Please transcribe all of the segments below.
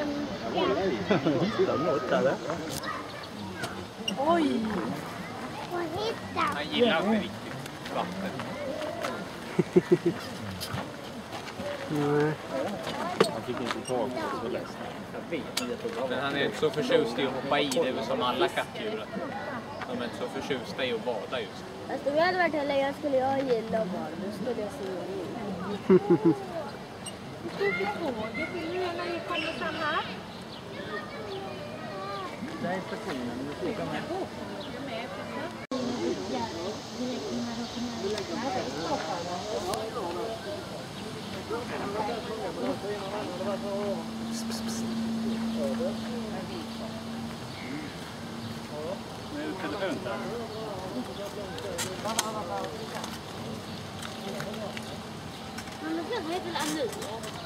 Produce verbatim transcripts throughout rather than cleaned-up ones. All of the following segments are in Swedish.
Oj! Han gillar inte riktigt vatten. Nej. Han fick inte tag på det så läst. Men han är inte så förtjust i att hoppa i, det är väl som alla kattdjur. De är inte så förtjusta i att bada just. Alltså, om jag hade varit här länge skulle jag gilla att bada. Då skulle jag se vad det är. När vi kommer fram här. Det är stationen, du får åka med. Nu är det telefon där. Men det heter väl Amusement?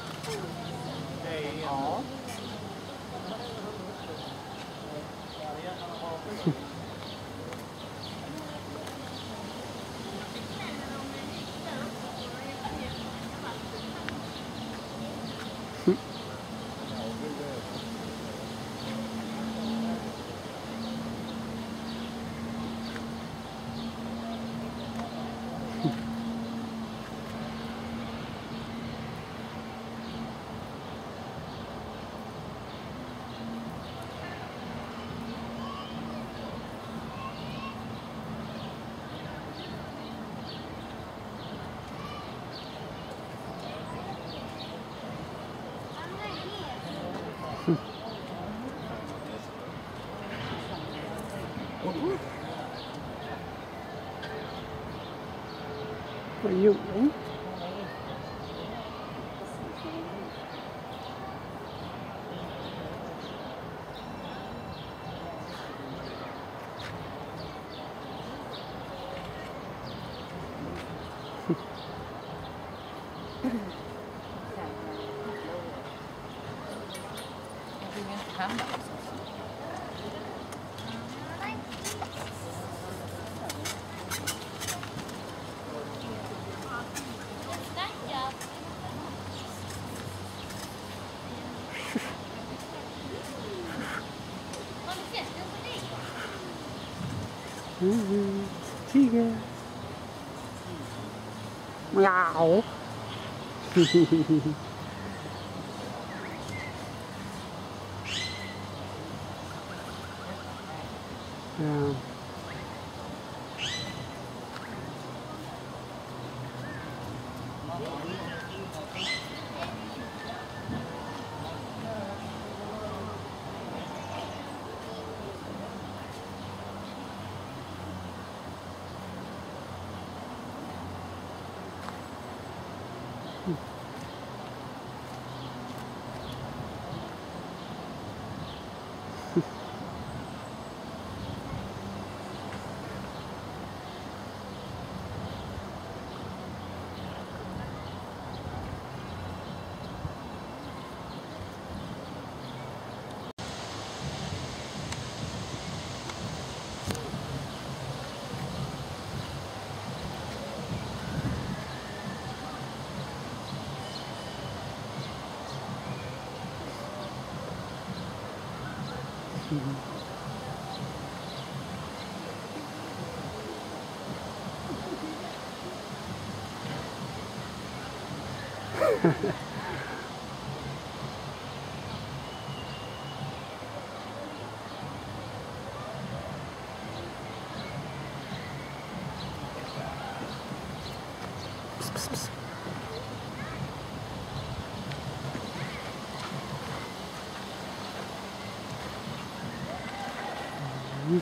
Ja. Vad gjorde hon? Mm, tiger. Miau. Ja. Mm. Pss, pss, pss. Mm.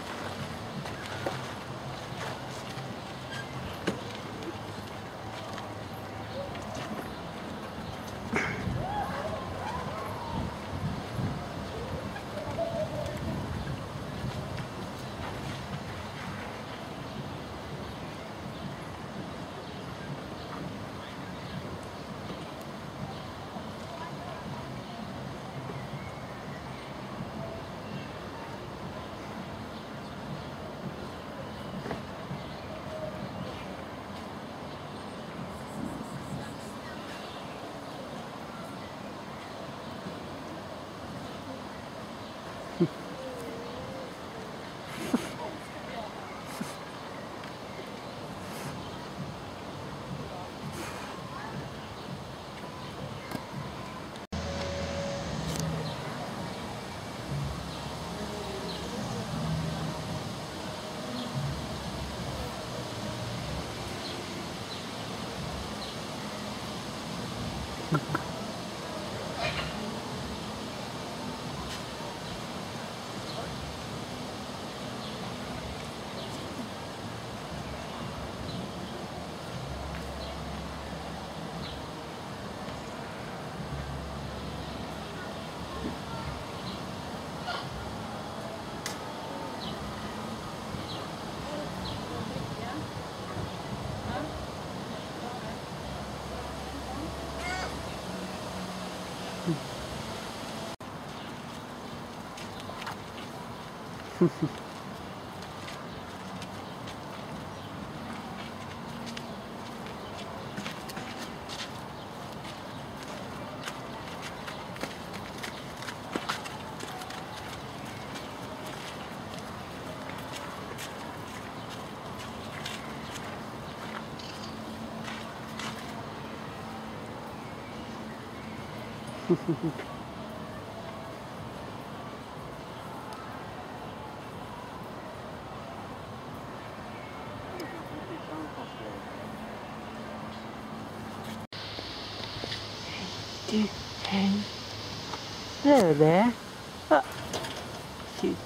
Hej. Är det? Ah. Shit.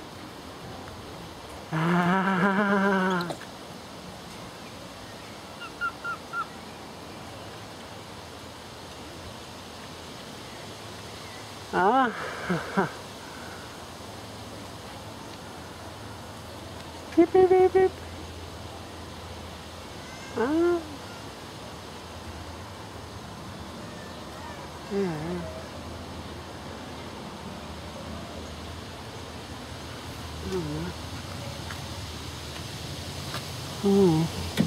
Ah. Ah. Hip, hip, hip, hip. Ah. Yeah. Mm. Mm.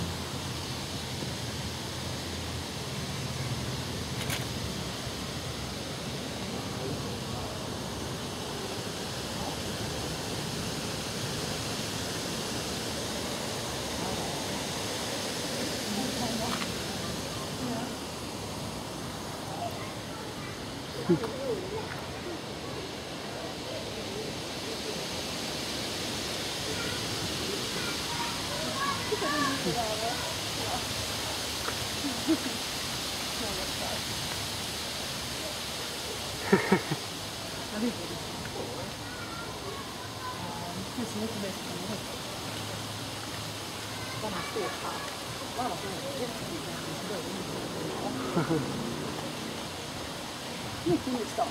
Mycket motstånd.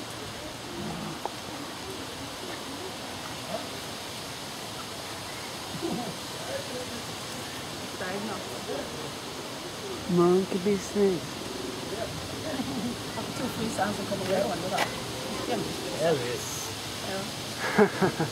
Monkey business. Jag tror finns han som kommer att gå där. Elvis. Ja.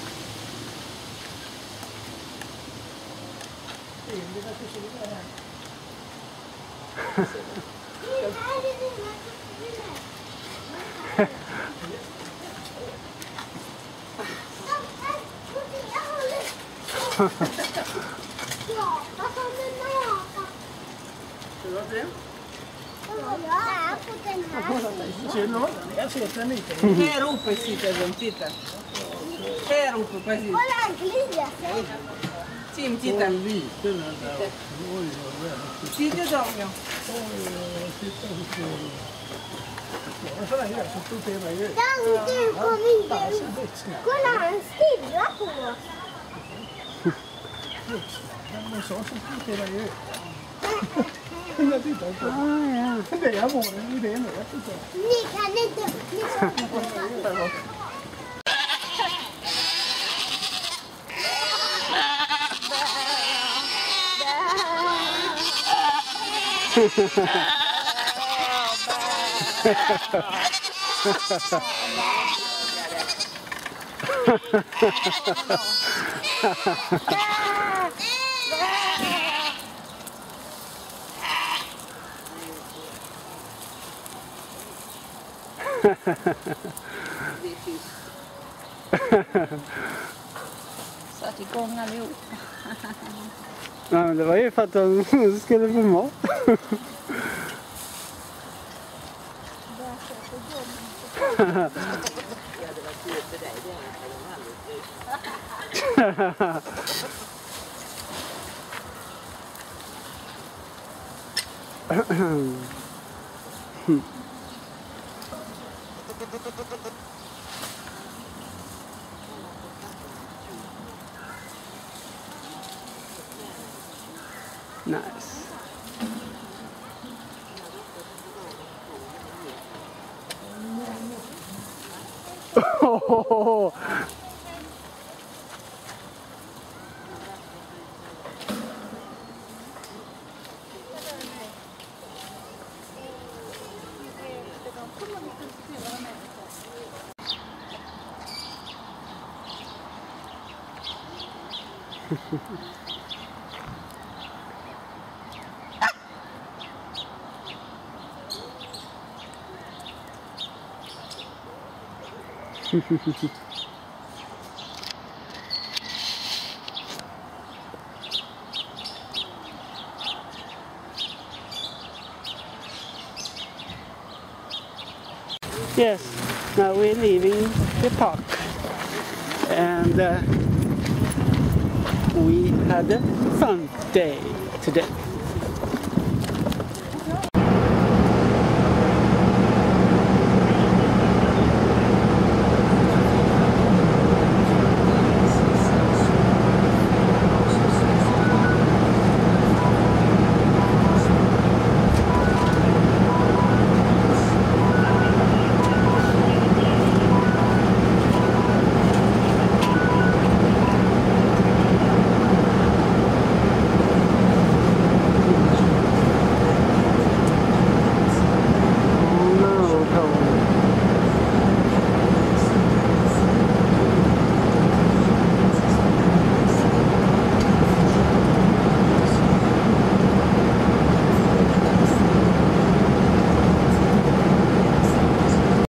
Här uppe sitter de, titta. Här uppe, precis. Tim, titta. Titta de, ja. Du kom inte. Kolla, han stirrar på oss. Ah, ja. Ni kan inte... Ni kan inte... Satt igång allihop. Nej, men det var ju för att de skulle få mat. Ja, det var kul för dig. Det är aldrig. Nice. Oh. Yes, now we're leaving the park, and uh, we had a fun day today.